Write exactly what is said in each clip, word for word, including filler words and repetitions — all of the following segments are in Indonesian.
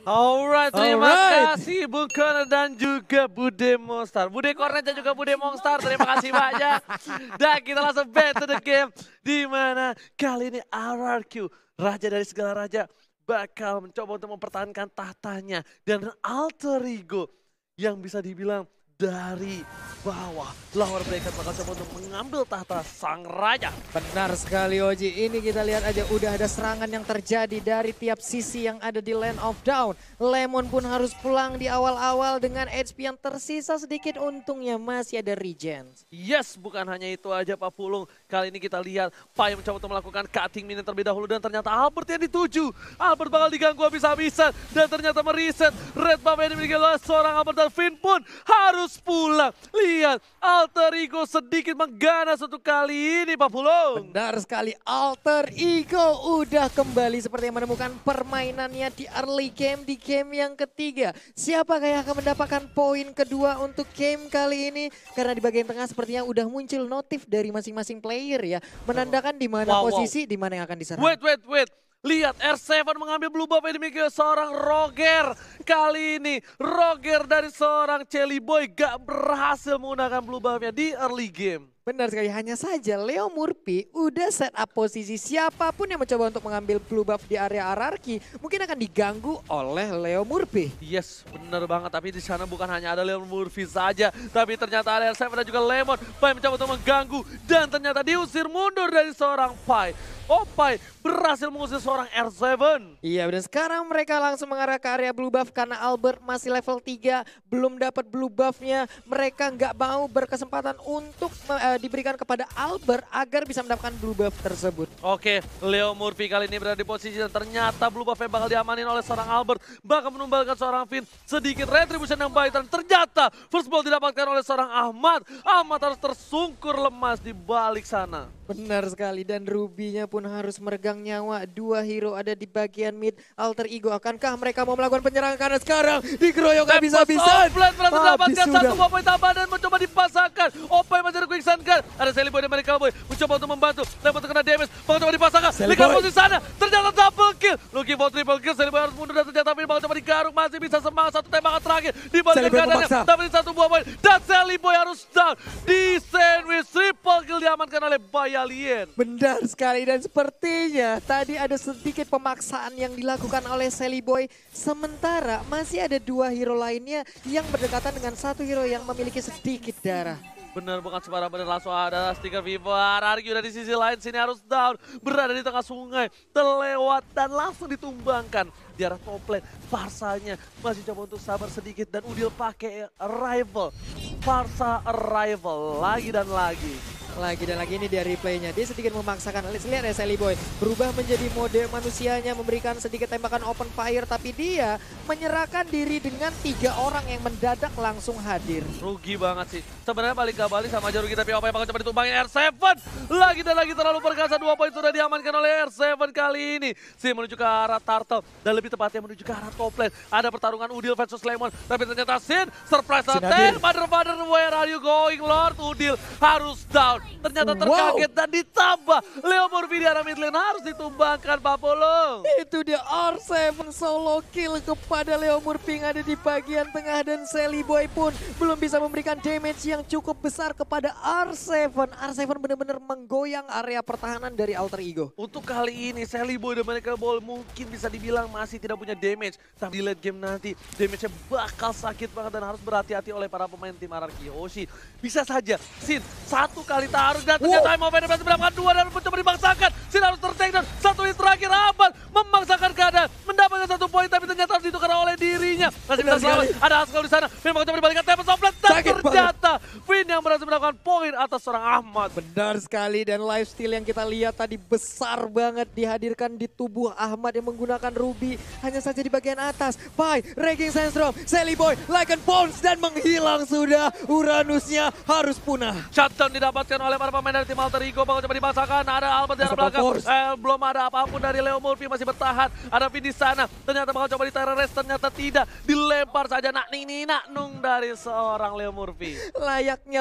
Alright, terima Alright. kasih Bung Connor dan juga Bude Monster. Bude Cornet dan juga Bude Monster, terima kasih banyak. Dan kita langsung back to the game. Di mana kali ini R R Q, raja dari segala raja, bakal mencoba untuk mempertahankan tahtanya. Dan Alter Ego yang bisa dibilang dari bawah. Lawan mereka bakal coba untuk mengambil tahta sang raja. Benar sekali Oji, ini kita lihat aja udah ada serangan yang terjadi dari tiap sisi yang ada di Land of Dawn. Lemon pun harus pulang di awal-awal dengan H P yang tersisa sedikit, untungnya masih ada regen. Yes, bukan hanya itu aja Pak Pulung. Kali ini kita lihat Pai mencoba untuk melakukan cutting minion terlebih dahulu dan ternyata Albert yang dituju. Albert bakal diganggu habis-habisan dan ternyata meriset. Red buff yang dimiliki oleh seorang Albert dan Finn pun harus pulang. Lihat, Alter Ego sedikit mengganas untuk kali ini Pak Pulung. Benar sekali, Alter Ego udah kembali seperti yang menemukan permainannya di early game, di game yang ketiga. Siapakah yang akan mendapatkan poin kedua untuk game kali ini? Karena di bagian tengah sepertinya udah muncul notif dari masing-masing player ya. Menandakan di mana Wow, wow. posisi, di mana yang akan diserang. Wait, wait, wait. Lihat, R tujuh mengambil blue buff yang dimiliki seorang Roger. Kali ini, Roger dari seorang Chelly Boy gak berhasil menggunakan blue buffnya di early game. Benar sekali, hanya saja Leo Murphy udah set up posisi siapapun yang mencoba untuk mengambil blue buff di area hierarki mungkin akan diganggu oleh Leo Murphy. Yes, bener banget. Tapi di sana bukan hanya ada Leo Murphy saja, tapi ternyata ada R tujuh dan juga Lemon. Pai mencoba untuk mengganggu dan ternyata diusir mundur dari seorang Pai. Oh, Pai berhasil mengusir seorang R tujuh. Iya, dan sekarang mereka langsung mengarah ke area blue buff karena Albert masih level tiga, belum dapat blue buffnya. Mereka nggak mau berkesempatan untuk uh, diberikan kepada Albert agar bisa mendapatkan blue buff tersebut. Oke, Leo Murphy kali ini berada di posisi dan ternyata blue buff yang bakal diamanin oleh seorang Albert. Bakal menumbalkan seorang Finn, sedikit retribution yang baik dan ternyata first blood didapatkan oleh seorang Ahmad. Ahmad harus tersungkur lemas di balik sana. Benar sekali, dan Ruby-nya pun harus meregang nyawa. Dua hero ada di bagian mid. Alter Ego, akankah mereka mau melakukan penyerangan karena sekarang dikeroyok habis-habisan? Tempest berhasil mendapatkan sudah. satu buah poin tambahan dan mencoba dipasangkan. Opai masih ada quicksankan. Ada Sally Boy dan Medical Boy mencoba untuk membantu. Lemon terkena damage, mencoba dipasangkan. Lihat posisi sana, ternyata double kill. Looking for triple kill, Sally Boy harus mundur dan ternyata Finn bakal coba digaruk. Masih bisa semangat satu tembakan terakhir. Dibalikan keadaannya, dapetin satu buah poin. Dan Sally Boy harus down. Di sandwich, triple kill diamankan oleh Bayalien. Benar sekali, dan sepertinya tadi ada sedikit pemaksaan yang dilakukan oleh Sally Boy. Sementara masih ada dua hero lainnya yang berdekatan dengan satu hero yang memiliki sedikit darah. Bener, bukan sembarang, bener, langsung ada stiker Viva. R R Q dari sisi lain sini harus down. Berada di tengah sungai, terlewat dan langsung ditumbangkan. Di arah top lane, Farsanya masih coba untuk sabar sedikit dan Udil pakai Arrival. Farsa Arrival lagi dan lagi. Lagi dan lagi ini dari replaynya, dia sedikit memaksakan. Lihat ya, Sally Boy berubah menjadi mode manusianya, memberikan sedikit tembakan open fire, tapi dia menyerahkan diri dengan tiga orang yang mendadak langsung hadir. Rugi banget sih. Sebenarnya balik ke balik sama aja rugi, tapi apa yang bakal coba ditumbangin R tujuh. Lagi dan lagi terlalu perkasa, dua poin sudah diamankan oleh R tujuh kali ini. Si menuju ke arah Turtle dan lebih tepatnya menuju ke arah top lane. Ada pertarungan Udil versus Lemon, tapi ternyata Sin surprise attack. Mother Mother, where are you going Lord? Udil harus down. Ternyata terkaget wow. Dan ditambah Leo Murphy di arah mid lane harus ditumbangkan Pak Polong. Itu dia R tujuh solo kill kepada Leo Murphy yang ada di bagian tengah, dan Sally Boy pun belum bisa memberikan damage yang cukup besar kepada R tujuh. R tujuh benar-benar menggoyang area pertahanan dari Alter Ego. Untuk kali ini Sally Boy dan Medical Ball mungkin bisa dibilang masih tidak punya damage. Tapi di late game nanti damage-nya bakal sakit banget dan harus berhati-hati oleh para pemain tim R R Q. Oshi bisa saja Sin satu kali taruh dan ternyata wow. Time of berhasil mendapatkan dua dan mencoba dibangsakan. Sin harus ter-take down. Satu hit terakhir Ahmad memaksakan keadaan. Mendapatkan satu poin tapi ternyata harus ditukar oleh dirinya. Masih bisa selamat. Ada Haskell di sana. Finn mencoba dibalikan Tempest Offlet dan Sakit ternyata Finn yang berhasil mendapatkan poin atas seorang Ahmad. Benar sekali, dan lifesteal yang kita lihat tadi besar banget dihadirkan di tubuh Ahmad yang menggunakan Ruby. Hanya saja di bagian atas. Pai, Raging Sandstorm, Sally Boy, Lycan Bones dan menghilang sudah. Uranusnya harus punah. Shutdown didapatkan oleh para pemain dari tim Alter Ego. Bakal coba dibangsakan. Ada Albert di arah belakang. Eh, belum ada apapun dari Leo Murphy, masih bertahan. Ada Vin di sana. Ternyata bakal coba diterores, ternyata tidak. Dilempar saja nak ning ning nak nung dari seorang Leo Murphy. Layaknya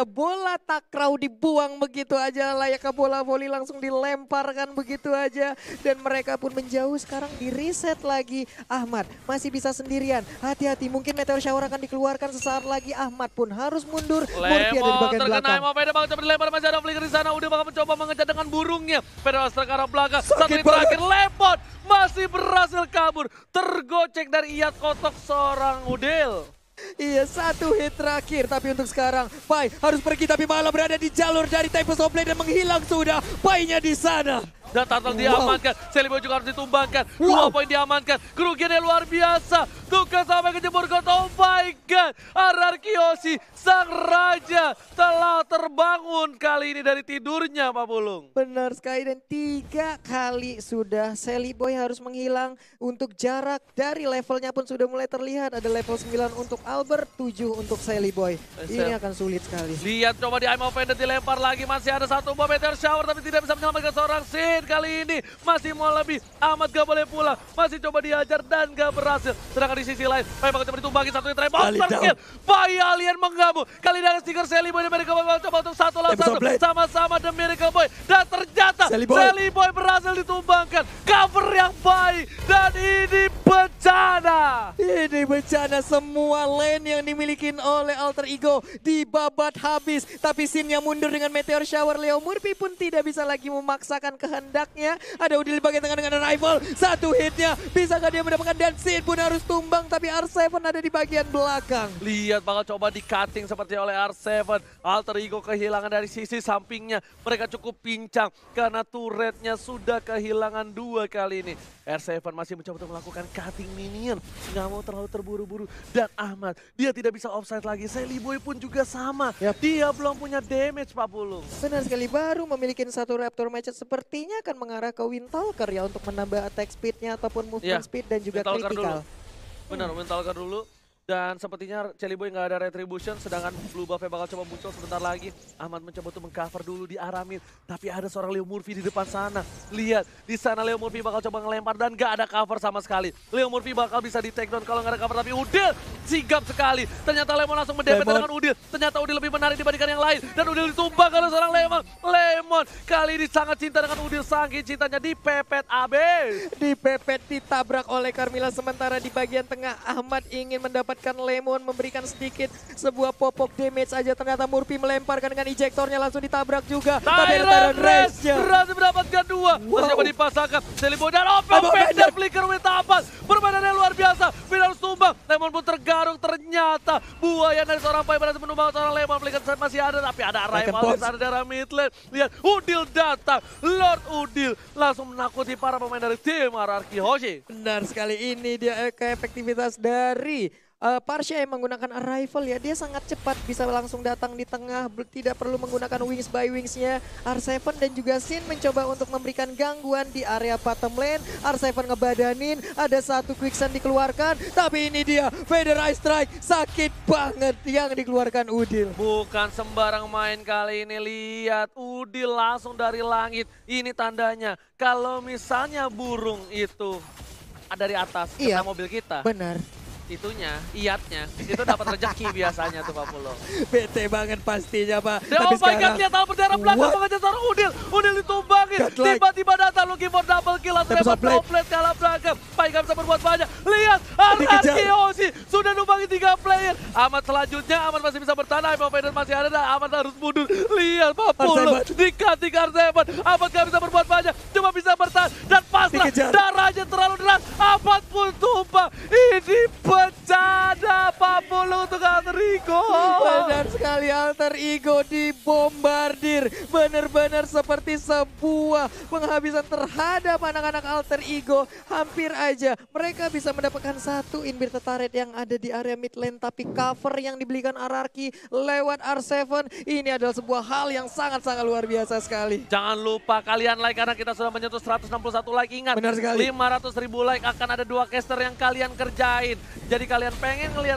ada bola takraw dibuang begitu aja, layaknya bola voli langsung dilemparkan begitu aja. Dan mereka pun menjauh, sekarang di reset lagi. Ahmad masih bisa sendirian, hati-hati mungkin Meteor Shower akan dikeluarkan sesaat lagi. Ahmad pun harus mundur, Murphy ada di bagian terkena belakang. Lemon, Feder bakal coba dilempar, masih ada flicker di sana. Udah bakal mencoba mengejar dengan burungnya. Feder Astra ke arah belakang, Sakit satu hit terakhir, Lemon masih berhasil kabur. Tergocek dari Iyat kotok seorang Udil. Iya, satu hit terakhir, tapi untuk sekarang Pai harus pergi, tapi malah berada di jalur dari Tempest of Blade dan menghilang sudah. Pai-nya di sana. Dan Turtle Wow. diamankan, Celiboy juga harus ditumbangkan. Dua Wow. poin diamankan, kerugiannya luar biasa. Tugas sampai ke jebur got, oh my god. R R Kiyoshi, sang raja telah terbangun kali ini dari tidurnya, Pak Pulung. Benar sekali, dan tiga kali sudah Sally Boy harus menghilang. Untuk jarak dari levelnya pun sudah mulai terlihat. Ada level sembilan untuk Albert, tujuh untuk Sally Boy. Ini akan sulit sekali. Lihat coba di I'm Offended dilempar lagi, masih ada satu bom Meteor Shower tapi tidak bisa menyelamatkan seorang Sin. Kali ini masih mau lebih, Ahmad gak boleh pulang, masih coba diajar dan gak berhasil. Sedangkan di sisi lain, Pai bakal coba ditumbangi satu yang terakhir, monster kill. Pai alien menggabung, kali ini ada stiker Sally Boy dan Miracle Boy coba untuk satu lawan satu sama-sama dan Miracle Boy. Dan ternyata Sally Boy. Sally Boy berhasil ditumbangkan, cover yang baik dan ini bencana. Ini bencana, semua lane yang dimiliki oleh Alter Ego dibabat habis. Tapi Sin yang mundur dengan Meteor Shower, Leo Murphy pun tidak bisa lagi memaksakan kehendaknya. Ada Udil di bagian tengah dengan Arrival, satu hitnya. Bisakah dia mendapatkan, dan Sin pun harus tumbang, tapi R tujuh ada di bagian belakang. Lihat bakal coba di cutting seperti oleh R tujuh. Alter Ego kehilangan dari sisi sampingnya. Mereka cukup pincang karena turretnya sudah kehilangan dua kali ini. R tujuh masih mencoba untuk melakukan cutting minion. Nggak mau terlalu terburu-buru. Dan Ahmad, dia tidak bisa offside lagi. Sally Boy pun juga sama. Yap. Dia belum punya damage, Pak Pulung. Benar sekali, baru memiliki satu Raptor Match, sepertinya akan mengarah ke Windtalker ya untuk menambah attack speednya ataupun movement Iya, speed dan juga Windtalker critical. Benar, Windtalker dulu. Dan sepertinya Celiboy nggak ada retribution, sedangkan blue buff-nya bakal coba muncul sebentar lagi. Ahmad mencoba untuk mengcover dulu di arah mid, tapi ada seorang Leo Murphy di depan sana. Lihat, di sana Leo Murphy bakal coba ngelempar dan nggak ada cover sama sekali. Leo Murphy bakal bisa di take down kalau nggak ada cover, tapi Udil sigap sekali. Ternyata Lemon langsung mendepet dengan Udil. Ternyata Udil lebih menarik dibandingkan yang lain. Dan Udil ditumbang oleh seorang Lemon. Lemon kali ini sangat cinta dengan Udil, saking cintanya dipepet abis. Dipepet, ditabrak oleh Carmilla, sementara di bagian tengah Ahmad ingin mendapatkan Lemon, memberikan sedikit sebuah pop-up damage aja. Ternyata Murphy melemparkan dengan ejektornya, langsung ditabrak juga. Tapi ada Tyrant Tyrant Race Race-nya. berhasil mendapatkan dua. Wow. Masih coba dipasangkan. Celiboy dan Open Fender flicker with tapas. Permainannya luar biasa. Final harus tumbang. Lemon pun tergaruk. Ternyata buaya dari seorang Pai berhasil menumbang seorang Lemon. Flicker masih ada, tapi ada Arrival di sana dari mid lane. Lihat, Udil datang. Lord Udil langsung menakuti para pemain dari tim R R Kiyoshi. Benar sekali, ini dia eh, keefektivitas dari Uh, Parsha yang menggunakan Arrival ya, dia sangat cepat, bisa langsung datang di tengah, tidak perlu menggunakan wings by wingsnya. R tujuh dan juga Sin mencoba untuk memberikan gangguan di area bottom lane. R tujuh ngebadanin, ada satu quicksand dikeluarkan, tapi ini dia Feather Ice Strike, sakit banget yang dikeluarkan Udil. Bukan sembarang main kali ini, lihat Udil langsung dari langit. Ini tandanya kalau misalnya burung itu ada di atas Iya. kena mobil kita. Benar. Itunya, iatnya, itu dapat rezeki biasanya tuh Pak Pulung. Bete banget pastinya Pak. Dan Tapi oh my god, sekarang, dia tahu berdarah belakang what? mengejar seorang Udil. Udil ditumbangin, Godlike. tiba-tiba datang looking for double kill. Langsung Tempest dapat of Blade. droplet ke arah belakang. Pai gak bisa berbuat banyak. Lihat, R R Dikejar. Kiyoshi sudah numbangin tiga player. Ahmad selanjutnya, Ahmad masih bisa bertahan. Ahmad Fader masih ada, dan Ahmad harus mundur. Lihat Pak Pulung, di-cutting R tujuh. Ahmad gak bisa berbuat banyak, cuma bisa bertahan. Dan pasrah, Dikejar. darahnya terlalu deras. Ahmad pun tumbang. Ini bencana Pak Pulung untuk Alter Ego. Benar sekali, Alter Ego dibombardir. Benar-benar seperti sebuah penghabisan terhadap anak-anak Alter Ego. Hampir aja mereka bisa mendapatkan satu inverted turret yang ada di area mid lane. Tapi cover yang dibelikan Ararki lewat R tujuh, ini adalah sebuah hal yang sangat-sangat luar biasa sekali. Jangan lupa kalian like karena kita sudah menyentuh seratus enam puluh satu like. Ingat, Benar sekali. lima ratus ribu like akan ada dua caster yang kalian kerjain. Jadi kalian pengen ngelihat Ranger Mas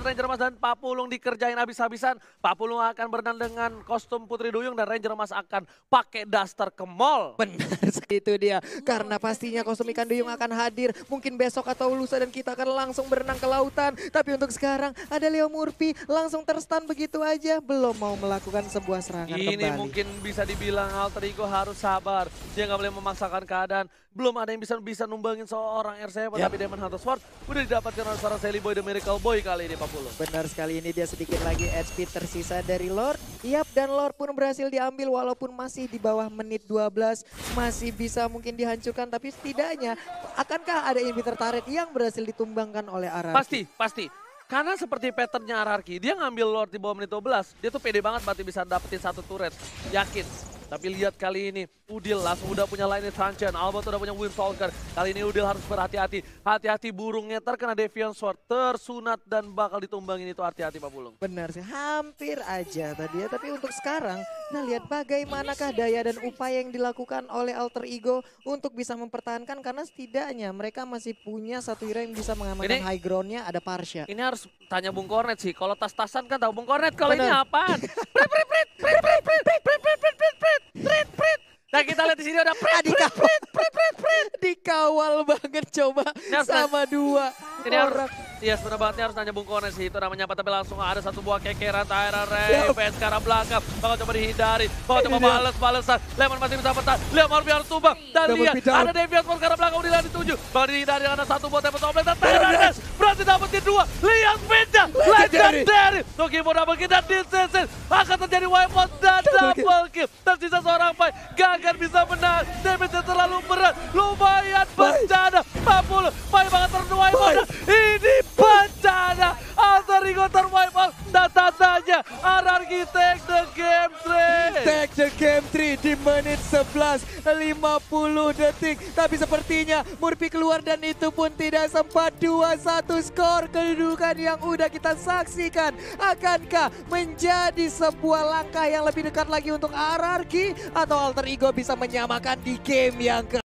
dan Pak Pulung dikerjain habis-habisan. Pak Pulung akan berenang dengan kostum Putri Duyung dan Ranger Mas akan pakai daster ke mall. Benar, itu dia. Karena pastinya kostum ikan duyung akan hadir. Mungkin besok atau lusa dan kita akan langsung berenang ke lautan. Tapi untuk sekarang ada Leo Murphy langsung terstun begitu aja. Belum mau melakukan sebuah serangan Ini kembali. mungkin bisa dibilang Alter Ego harus sabar. Dia nggak boleh memaksakan keadaan. Belum ada yang bisa bisa numbangin seorang R C F, Yap. tapi Demon Hunter Sword udah didapatkan oleh seorang Sally Boy The Miracle Boy kali ini Pak Pulung. Benar sekali, ini dia sedikit lagi H P tersisa dari Lord. Yap, dan Lord pun berhasil diambil walaupun masih di bawah menit dua belas. Masih bisa mungkin dihancurkan, tapi setidaknya akankah ada inhibitor turret yang berhasil ditumbangkan oleh Araki? Pasti, pasti. Karena seperti patternnya Araki, dia ngambil Lord di bawah menit dua belas. Dia tuh pede banget berarti bisa dapetin satu turret. Yakin. Tapi lihat kali ini, Udil langsung udah punya line truncheon, Albert udah punya Windtalker. Kali ini Udil harus berhati-hati. Hati-hati burungnya terkena Deviant Sword, tersunat dan bakal ditumbangin itu, hati-hati Pak Pulung. Benar sih, hampir aja tadi ya. Tapi untuk sekarang, kita lihat bagaimanakah daya dan upaya yang dilakukan oleh Alter Ego untuk bisa mempertahankan. Karena setidaknya mereka masih punya satu hero yang bisa mengamankan Ini- high groundnya, ada Parsha. Ini harus tanya Bung Kornet sih, kalau tas-tasan kan tahu Bung Kornet, kalau ini Bener. apaan? Prit, prit, prit, prit, prit, prit, prit, prit, prit, prit, prit, prit, prit, prit. Nah kita lihat di sini ada prit, prit, prit, prit, prit, prit. Dikawal banget coba harus sama dua Ini harus, orang. iya sebenarnya banget ini harus nanya Bung Kornet sih, itu namanya apa, tapi langsung ada satu buah kekeran Tyra Ravens ke arah belakang, bakal coba dihindari, bakal coba Ini dia. bales-balesan, Lemon masih bisa bertahan, Leo Murphy harus tumbang, dan Double lihat beat down. ada Deviant Sword ke arah belakang, Udila dituju, bakal dihindari karena satu buah tempat oblek, dan Tyra Ravens berarti dapetin dua, lihat speednya, Legendary. legendary, Nogimo double kill dan Dinsensen, akan terjadi wipe out dan Double kill. double kill, tersisa seorang fight, gak akan bisa menang, damage-nya terlalu berat, lumayan bencana, empat puluh, baik banget terwipe out, dan ini bencana, Alter Ego terwipe out, dan tandanya Araki take the game three. Take the game three di menit sebelas lima puluh detik. Tapi sepertinya Murphy keluar dan itu pun tidak sempat. Dua satu skor kedudukan yang udah kita saksikan. Akankah menjadi sebuah langkah yang lebih dekat lagi untuk Araki atau Alter Ego bisa menyamakan di game yang ke